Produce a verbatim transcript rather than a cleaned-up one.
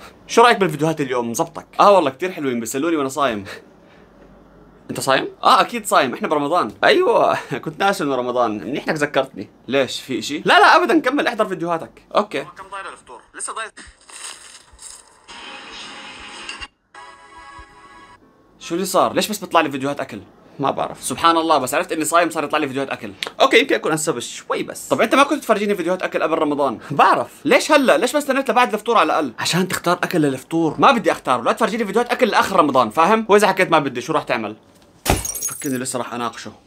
شو رايك بالفيديوهات اليوم؟ زبطك؟ اه والله كثير حلوين، بيسلوني وانا صايم. انت صايم؟ اه اكيد صايم، احنا برمضان. ايوه كنت ناسي انه رمضان، منيح انك ذكرتني. ليش في اشي؟ لا لا ابدا، كمل احضر فيديوهاتك. اوكي. كم ضايل الفطور؟ لسه ضايل. شو اللي صار؟ ليش بس بيطلع لي فيديوهات اكل؟ ما بعرف، سبحان الله، بس عرفت اني صايم صار يطلع لي فيديوهات اكل. اوكي يمكن اكون انسبت شوي بس. طب انت ما كنت تفرجيني فيديوهات اكل قبل رمضان؟ بعرف. ليش هلا؟ ليش ما استنيت لبعد الفطور على الاقل؟ عشان تختار اكل للفطور. ما بدي اختار، لا تفرجيني فيديوهات اكل لاخر رمضان، فاهم؟ واذا حكيت ما بدي شو راح تعمل؟ فكرني لسه راح اناقشه.